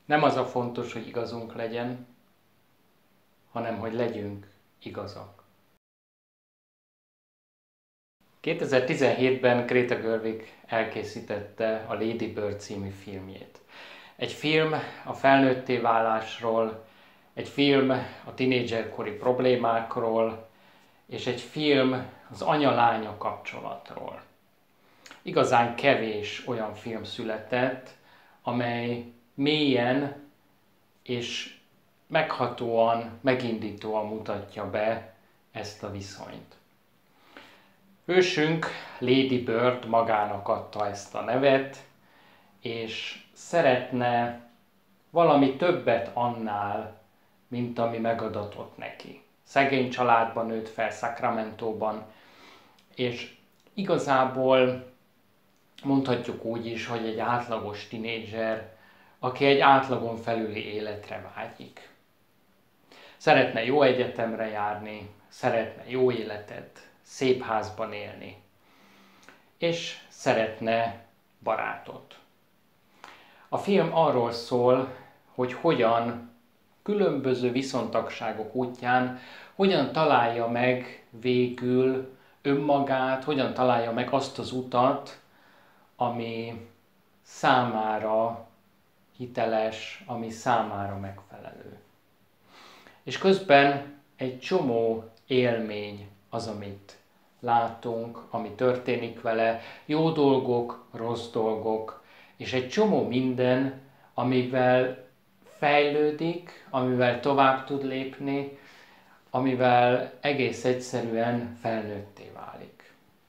Nem az a fontos, hogy igazunk legyen, hanem hogy legyünk igazak. 2017-ben Greta Gerwig elkészítette a Lady Bird című filmjét. Egy film a felnőtté válásról, egy film a tinédzserkori problémákról, és egy film az anya-lánya kapcsolatról. Igazán kevés olyan film született, amely mélyen és meghatóan, megindítóan mutatja be ezt a viszonyt. Hősünk, Lady Bird magának adta ezt a nevet, és szeretne valami többet annál, mint ami megadatott neki. Szegény családban nőtt fel Sacramentóban, és igazából mondhatjuk úgy is, hogy egy átlagos tinédzser, aki egy átlagon felüli életre vágyik. Szeretne jó egyetemre járni, szeretne jó életet, szép házban élni, és szeretne barátot. A film arról szól, hogy hogyan különböző viszontagságok útján, hogyan találja meg végül önmagát, hogyan találja meg azt az utat, ami számára hiteles, ami számára megfelelő. És közben egy csomó élmény az, amit látunk, ami történik vele, jó dolgok, rossz dolgok, és egy csomó minden, amivel fejlődik, amivel tovább tud lépni, amivel egész egyszerűen felnőtté válik.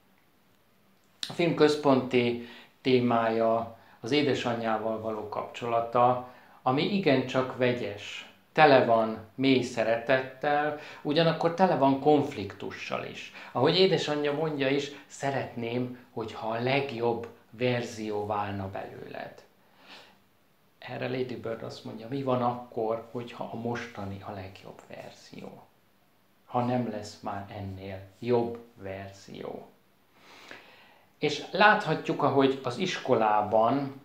A film központi témája az édesanyjával való kapcsolata, ami igencsak vegyes. Tele van mély szeretettel, ugyanakkor tele van konfliktussal is. Ahogy édesanyja mondja is, szeretném, hogyha a legjobb verzió válna belőled. Erre Lady Bird azt mondja, mi van akkor, hogyha a mostani a legjobb verzió? Ha nem lesz már ennél jobb verzió. És láthatjuk, ahogy az iskolában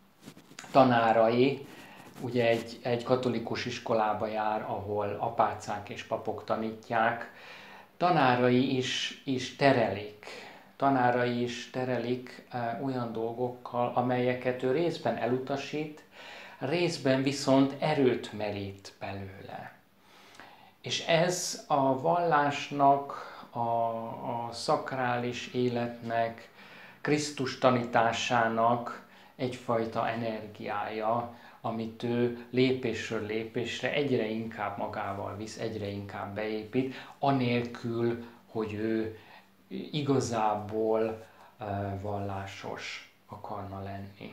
tanárai, ugye egy katolikus iskolába jár, ahol apácák és papok tanítják, tanárai is terelik. Tanárai is terelik olyan dolgokkal, amelyeket ő részben elutasít, részben viszont erőt merít belőle. És ez a vallásnak, a szakrális életnek, Krisztus tanításának egyfajta energiája, amit ő lépésről lépésre egyre inkább magával visz, egyre inkább beépít, anélkül, hogy ő igazából vallásos akarna lenni.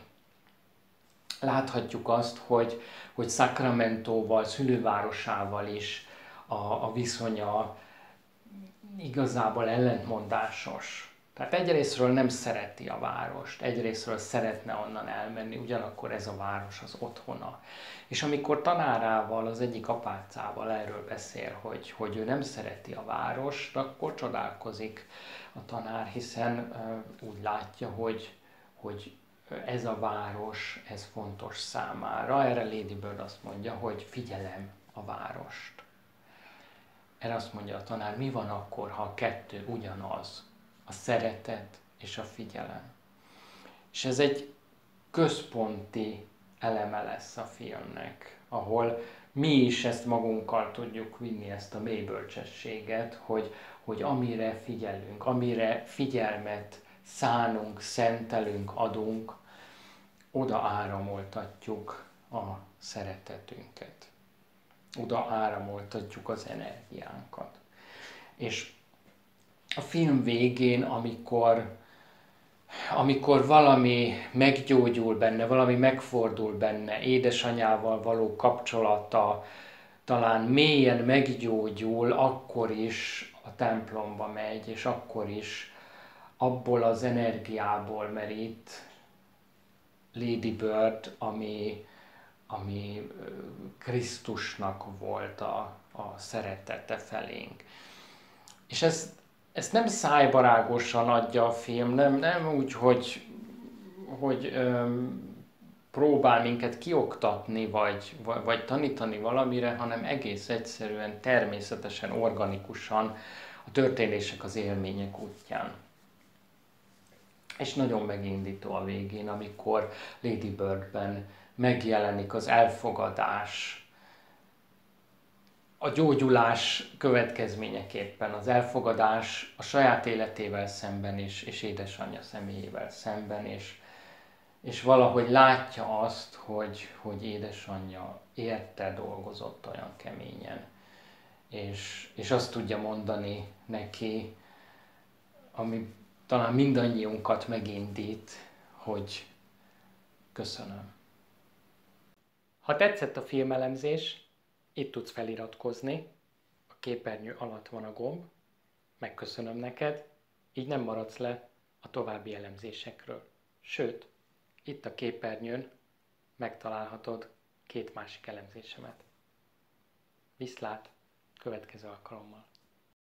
Láthatjuk azt, hogy Sacramentóval, szülővárosával is a viszonya igazából ellentmondásos. Tehát egyrészről nem szereti a várost, egyrészről szeretne onnan elmenni, ugyanakkor ez a város az otthona. És amikor tanárával, az egyik apácával erről beszél, hogy ő nem szereti a várost, akkor csodálkozik a tanár, hiszen úgy látja, hogy ez a város, ez fontos számára. Erre Lady Bird azt mondja, hogy figyelem a várost. Erre azt mondja a tanár, mi van akkor, ha a kettő ugyanaz? A szeretet és a figyelem. És ez egy központi eleme lesz a filmnek, ahol mi is ezt magunkkal tudjuk vinni, ezt a mély bölcsességet, hogy amire figyelünk, amire figyelmet szánunk, szentelünk, adunk, oda áramoltatjuk a szeretetünket. Oda áramoltatjuk az energiánkat. És a film végén, amikor valami meggyógyul benne, valami megfordul benne, édesanyával való kapcsolata talán mélyen meggyógyul, akkor is a templomba megy, és akkor is abból az energiából merít Lady Bird, ami Krisztusnak volt a szeretete felénk. És ezt nem szájbarágosan adja a film, nem úgy, hogy próbál minket kioktatni, vagy tanítani valamire, hanem egész egyszerűen, természetesen, organikusan a történések, az élmények útján. És nagyon megindító a végén, amikor Lady Birdben megjelenik az elfogadás, a gyógyulás következményeképpen, az elfogadás a saját életével szemben és édesanyja személyével szemben, és valahogy látja azt, hogy édesanyja érte dolgozott olyan keményen. És azt tudja mondani neki, ami talán mindannyiunkat megindít, hogy köszönöm. Ha tetszett a filmelemzés, itt tudsz feliratkozni, a képernyő alatt van a gomb, megköszönöm neked, így nem maradsz le a további elemzésekről. Sőt, itt a képernyőn megtalálhatod 2 másik elemzésemet. Viszlát, következő alkalommal!